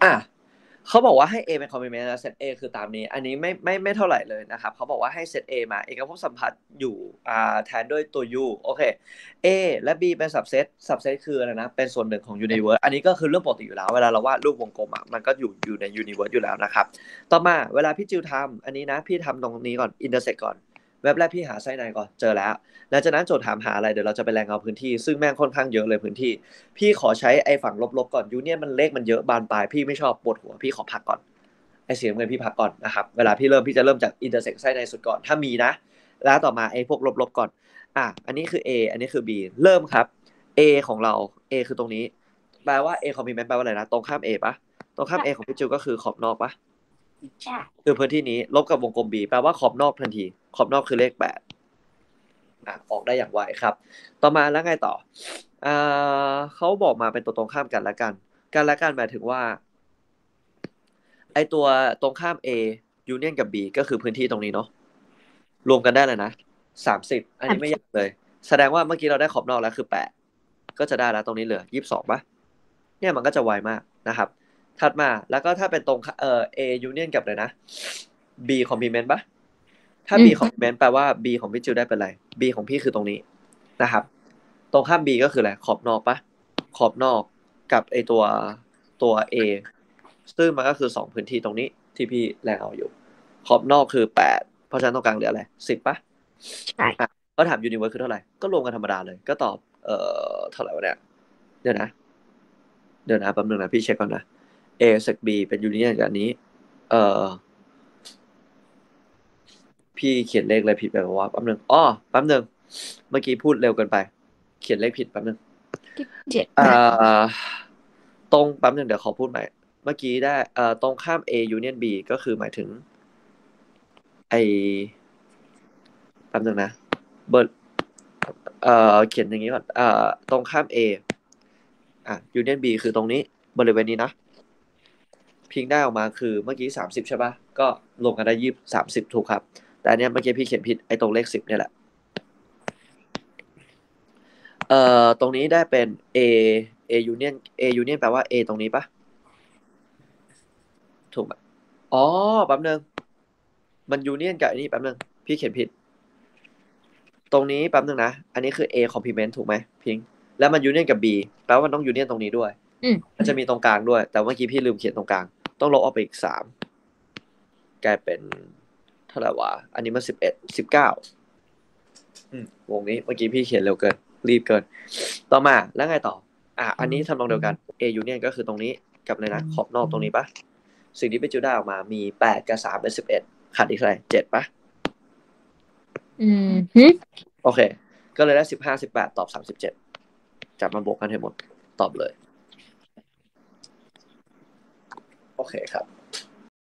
อ่ะเขาบอกว่าให้ A เป็น complement แล้วเซต A คือตามนี้อันนี้ไม่เท่าไหร่เลยนะครับเขาบอกว่าให้เซต A มาเอกภพสัมพัทธ์อยู่แทนด้วยตัว U โอเค A และ B เป็น subset คืออะไรนะเป็นส่วนหนึ่งของ universe อันนี้ก็คือเรื่องปกติอยู่แล้วเวลาเราวาดรูปวงกลมมันก็อยู่ใน universe อยู่แล้วนะครับต่อมาเวลาพี่จิวทำอันนี้นะพี่ทำตรงนี้ก่อน intersect ก่อนเว็บแรกพี่หาไส้ในก่อนเจอแล้วหลังจากนั้นโจทย์ถามหาอะไรเดี๋ยวเราจะไปแรงเอาพื้นที่ซึ่งแม่งค่อนข้างเยอะเลยพื้นที่พี่ขอใช้ไอ้ฝั่งลบๆก่อนยูเนี่ยมันเลขมันเยอะบานปลายพี่ไม่ชอบปวดหัวพี่ขอพักก่อนไอ้เสียเงินพี่พักก่อนนะครับเวลาพี่จะเริ่มจากอินเตอร์เซ็กไส้ในสุดก่อนถ้ามีนะแล้วต่อมาไอ้พวกลบๆก่อนอันนี้คือ A อันนี้คือ B เริ่มครับ A ของเรา A คือตรงนี้แปลว่า A complement แปลว่าอะไรนะตรงข้าม A ปะตรงข้าม A ของพี่จิวก็คือขอบนอกปะใช่คือพื้นที่นี้ลบกับวงกลม B แปลว่าขอบนอกทันทีขอบนอกคือเลข8ออกได้อย่างไวครับต่อมาแล้วไงต่อเขาบอกมาเป็นตัวตรงข้ามกันละกันหมายถึงว่าไอตัวตรงข้าม A union กับ B ก็คือพื้นที่ตรงนี้เนาะรวมกันได้เลยนะ30อันนี้ไม่ยากเลยแสดงว่าเมื่อกี้เราได้ขอบนอกแล้วคือ8ก็จะได้แล้วตรงนี้เหลือ22ป่ะเนี่ยมันก็จะไวมากนะครับถัดมาแล้วก็ถ้าเป็นตรงA union กับเลยนะ B complement ป่ะถ้า B complement แปลว่า B ของพี่จิวได้เป็นอะไร B ของพี่คือตรงนี้นะครับตรงข้าม B ก็คืออะไรขอบนอกป่ะขอบนอกกับไอตัว A ซึ่งมันก็คือ2พื้นที่ตรงนี้ที่พี่แรงเอาอยู่ขอบนอกคือ8เพราะฉะนั้นตรงกลางเหลืออะไร10ป่ะใช่ก็ถาม universe คือเท่าไหร่ก็รวมกันธรรมดาเลยก็ตอบเท่าไหร่วะเนี่ยเดี๋ยวนะแป๊บนึงนะพี่เช็คก่อนนะ A เซก B เป็น union กับอันนี้เอ่อพี่เขียนเลขอะไรผิดไปว่าแป๊บนึงแป๊บนึงเมื่อกี้พูดเร็วเกินไปเขียนเลขผิดแป๊บนึง 7 เอ่อตรงแป๊บนึงเดี๋ยวขอพูดใหม่เมื่อกี้ได้ตรงข้าม A union B ก็คือหมายถึงไอแป๊บนึงนะเบิร์ดเขียนอย่างนี้ก่อนตรงข้าม A union B คือตรงนี้บริเวณนี้นะพิงได้ออกมาคือเมื่อกี้30ใช่ป่ะก็รวมกันได้30ถูกครับแต่อันเนี้ยเมื่อกี้พี่เขียนผิดไอ้ตรงเลข10เนี่ยแหละตรงนี้ได้เป็น A union แปลว่า A ตรงนี้ป่ะถูกไหมอ๋อแป๊บนึงมัน union กับอันนี้แป๊บนึงพี่เขียนผิดตรงนี้แป๊บนึงนะอันนี้คือ A complement ถูกไหมพิงแล้วมัน union กับ B แปลว่ามันต้อง union ตรงนี้ด้วยมันจะมีตรงกลางด้วยแต่เมื่อกี้พี่ลืมเขียนตรงกลางต้องลบออกไปอีก3กลายเป็นเท่าไหร่วะอันนี้มัน11 19วงนี้เมื่อกี้พี่เขียนเร็วเกินรีบเกินต่อมาแล้วไงต่ออันนี้ทำนองเดียวกัน A union ก็คือตรงนี้กับเลยนะขอบนอกตรงนี้ปะสิ่งที่ไปจูได้ออกมามี8กับ3เป็น11ขาดอีกเท่าไหร่7ปะโอเคก็เลยได้15 18ตอบ37จับมาบวกกันให้หมดตอบเลยโอเคครับ